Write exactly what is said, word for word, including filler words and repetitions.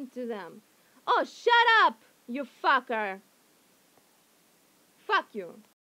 listen to them. Oh, shut up, you fucker. Fuck you.